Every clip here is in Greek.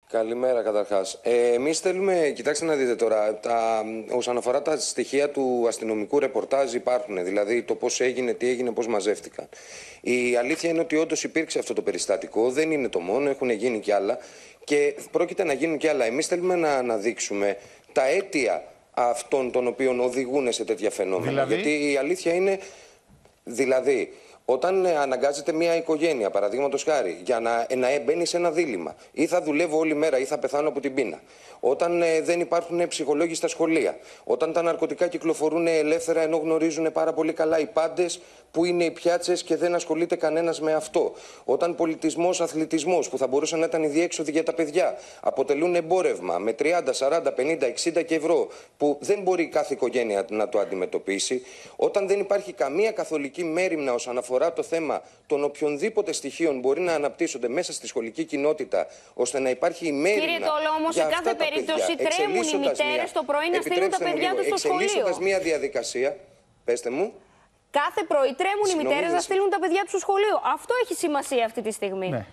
Καλημέρα καταρχάς. Εμείς θέλουμε, κοιτάξτε να δείτε τώρα, όσον αφορά τα στοιχεία του αστυνομικού ρεπορτάζ υπάρχουν, δηλαδή το πώς έγινε, τι έγινε, πώς μαζεύτηκαν. Η αλήθεια είναι ότι όντως υπήρξε αυτό το περιστατικό, δεν είναι το μόνο, έχουν γίνει κι άλλα και πρόκειται να γίνουν κι άλλα. Εμείς θέλουμε να αναδείξουμε τα αίτια αυτών των οποίων οδηγούν σε τέτοια φαινόμενα. Γιατί η αλήθεια είναι, δηλαδή, όταν αναγκάζεται μια οικογένεια, παραδείγματος χάρη, για να μπαίνει σε ένα δίλημμα, ή θα δουλεύω όλη μέρα ή θα πεθάνω από την πείνα, όταν δεν υπάρχουν ψυχολόγοι στα σχολεία, όταν τα ναρκωτικά κυκλοφορούν ελεύθερα ενώ γνωρίζουν πάρα πολύ καλά οι πάντες που είναι οι πιάτσες και δεν ασχολείται κανένας με αυτό, όταν πολιτισμός, αθλητισμός που θα μπορούσε να ήταν η διέξοδη για τα παιδιά, αποτελούν εμπόρευμα με 30, 40, 50, 60 και ευρώ που δεν μπορεί κάθε οικογένεια να το αντιμετωπίσει, όταν δεν υπάρχει καμία καθολική μέριμνα όσον αφορά το θέμα των οποιονδήποτε στοιχείων μπορεί να αναπτύσσονται μέσα στη σχολική κοινότητα, ώστε να υπάρχει η μέριμνα. Κύριε Τόλο, όμως σε κάθε περίπτωση τρέμουν οι μητέρες το πρωί να στείλουν τα παιδιά τους στο σχολείο. Εξελίσσοντας μια διαδικασία, πέστε μου. Κάθε πρωί τρέμουν οι μητέρες να στείλουν τα παιδιά τους στο σχολείο. Αυτό έχει σημασία αυτή τη στιγμή. Ναι.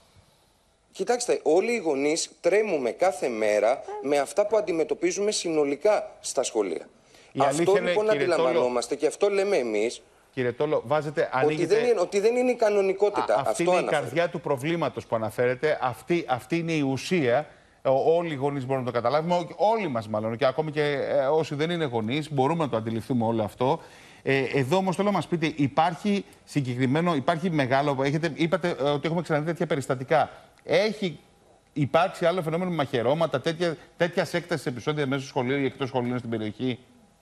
Κοιτάξτε, όλοι οι γονείς τρέμουμε κάθε μέρα με αυτά που αντιμετωπίζουμε συνολικά στα σχολεία. Αυτό λοιπόν αντιλαμβανόμαστε και αυτό λέμε εμείς. Κύριε Τόλο, βάζετε, ότι δεν είναι η κανονικότητα. Αυτή είναι η καρδιά του προβλήματος που αναφέρετε. Αυτή είναι η ουσία. Όλοι οι γονείς μπορούν να το καταλάβουμε. Όλοι μας μάλλον. Και ακόμη και όσοι δεν είναι γονείς μπορούμε να το αντιληφθούμε όλο αυτό. Εδώ όμως θέλω να μας πείτε, υπάρχει συγκεκριμένο, υπάρχει μεγάλο. Είπατε ότι έχουμε ξαναδεί τέτοια περιστατικά. Έχει υπάρξει άλλο φαινόμενο με μαχαιρώματα, τέτοια έκταση επεισόδια μέσα στο σχολείο ή εκτός σχολείων στην περιοχή?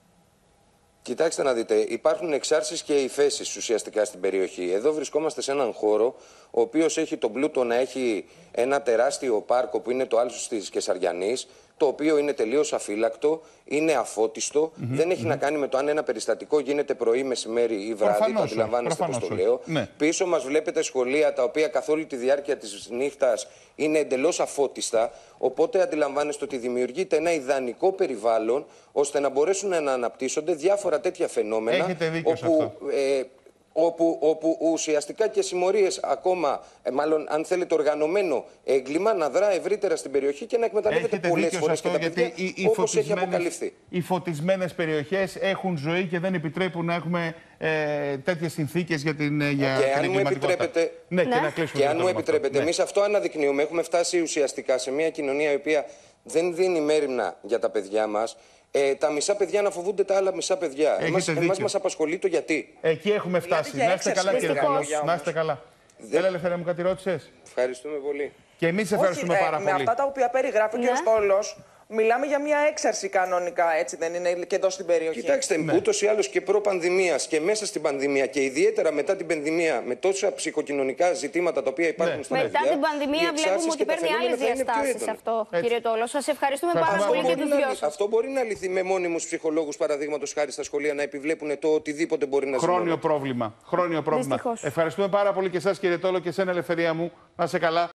Κοιτάξτε να δείτε, υπάρχουν εξάρσεις και υφέσεις ουσιαστικά στην περιοχή. Εδώ βρισκόμαστε σε έναν χώρο, ο οποίος έχει τον πλούτο να έχει ένα τεράστιο πάρκο που είναι το Άλσος της Κεσαριανής, το οποίο είναι τελείως αφύλακτο, είναι αφώτιστο, δεν έχει να κάνει με το αν ένα περιστατικό γίνεται πρωί, μεσημέρι ή βράδυ, το αντιλαμβάνεστε πώς το λέω. Ναι. Πίσω μας βλέπετε σχολεία τα οποία καθ' όλη τη διάρκεια της νύχτας είναι εντελώς αφώτιστα, οπότε αντιλαμβάνεστε ότι δημιουργείται ένα ιδανικό περιβάλλον ώστε να μπορέσουν να αναπτύσσονται διάφορα τέτοια φαινόμενα. Έχετε δίκιο σε αυτό. Όπου ουσιαστικά και συμμορίες ακόμα, μάλλον αν θέλετε οργανωμένο έγκλημα, να δρά ευρύτερα στην περιοχή και να εκμεταλλεύεται πολλές φορές και τα παιδιά, όπως έχει αποκαλυφθεί. Οι φωτισμένες περιοχές έχουν ζωή και δεν επιτρέπουν να έχουμε τέτοιες συνθήκες για την εγκληματικότητα. Και αν μου επιτρέπετε, εμείς αυτό αναδεικνύουμε. Έχουμε φτάσει ουσιαστικά σε μια κοινωνία η οποία δεν δίνει μέριμνα για τα παιδιά μας. Τα μισά παιδιά να φοβούνται τα άλλα μισά παιδιά. Εμάς μας απασχολεί το γιατί. Εκεί έχουμε φτάσει. Να είστε καλά, κύριε Τόλο. Να είστε καλά. Έλα, Ελευθερία μου, κάτι ρώτησες? Ευχαριστούμε πολύ. Και εμείς ευχαριστούμε πάρα πολύ. Με αυτά τα οποία περιγράφει ο κ. Τόλος, μιλάμε για μια έξαρση κανονικά, έτσι δεν είναι, και εδώ στην περιοχή? Κοιτάξτε, ούτως ή άλλως και προ-πανδημίας και μέσα στην πανδημία και ιδιαίτερα μετά την πανδημία, με τόσα ψυχοκοινωνικά ζητήματα τα οποία υπάρχουν στα παιδιά. Μετά την πανδημία βλέπουμε ότι παίρνει άλλες διαστάσεις αυτό, κύριε Τόλο. Σας ευχαριστούμε πάρα πολύ και τους δυο σας. Αυτό μπορεί να λυθεί με μόνιμους ψυχολόγους, παραδείγματος χάρη στα σχολεία, να επιβλέπουν το οτιδήποτε μπορεί να συμβεί. Χρόνιο πρόβλημα. Ευχαριστούμε πάρα πολύ και εσάς, κύριε Τόλο, και εσένα, Ελευθερία μου. Να είσαι καλά.